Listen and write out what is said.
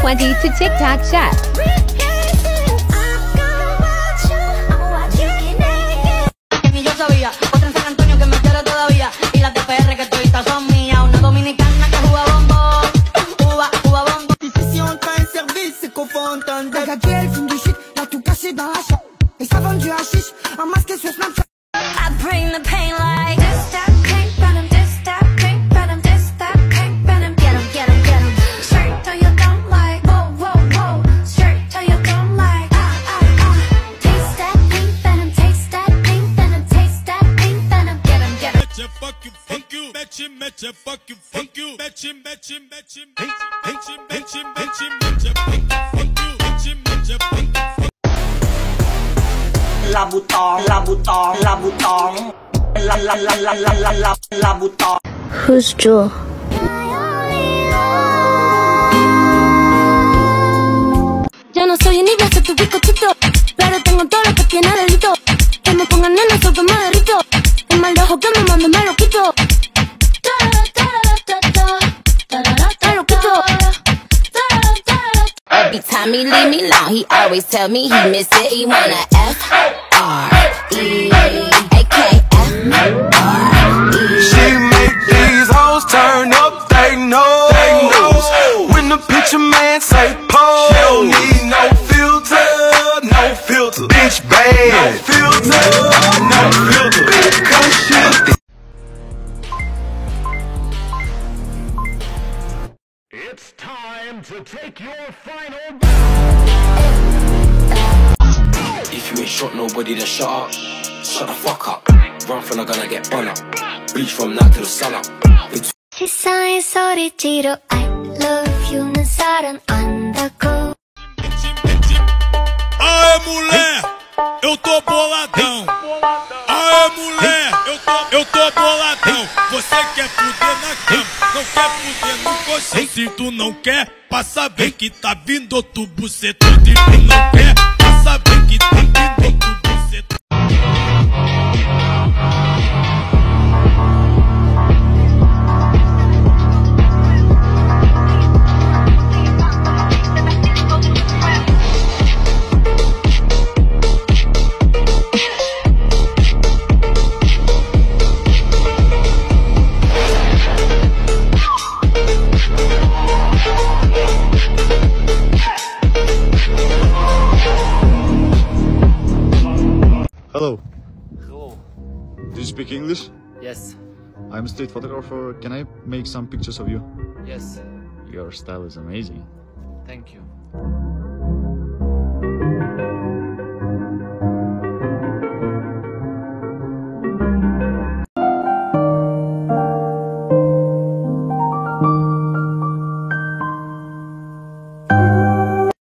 2020 to TikTok Shop. Yo sabía, otra en San Antonio que me quiere todavía. Y las de PR que todavía son mías. Una dominicana que juega bombo. Juega bombo. Si on t'a un service, c'est qu'on faut entendre. La gâterie, elle fume du shit, y'a tout caché dans la chambre. Et ça vend du hashish, un masque sur Snapchat. I bring the pain like this, that pain, venom, this, that pain, venom, this, that pain, venom. Get 'em, get 'em, get 'em. Straight till you don't like, whoa, whoa, whoa. Straight till you don't like, Taste that pain, venom, taste that pain, venom, taste that pain, venom. Get 'em, get 'em. Fuck you, fuck you, bitch him, fuck you, fuck you, bitch him, bitch him, bitch him, bitch him, bitch him, bitch him, bitch him, fuck you, bitch him, bitch him, fuck you. La bouton, la bouton, la bouton. La bouton. Who's Joe? Ya no soy envidia, soy tu bizcochito. Pero tengo todo lo que tiene delito. Que me pongan nena, soy que me derrito. El mal de ojo que me mando me lo quito. Me lo quito. Every time he leave me alone, he always tell me he miss it. He wanna F-R-E, A-K-F-R-E. She make these hoes turn up, they know. When the picture man say pose, she don't need no filter, no filter. Bitch bad, no filter, no filter. Bitch come shit. It's time to take your final. If you ain't shot nobody, then shut up. Shut the fuck up. Run from the gun, I get bun up. Bleach from night to the sun up. 세상에 소리지로 I love you는 사랑 안다고. Aê, mulher, eu tô boladão. Aê, mulher, eu tô boladão. Você quer fuder na cama, não quer fuder no colchão. Se tu não quer, passa bem que tá vindo outro bucetão. Se tu não quer, passa bem que tá vindo outro bucetão. Hello. Hello. Do you speak English? Yes. I'm a street photographer. Can I make some pictures of you? Yes. Your style is amazing. Thank you.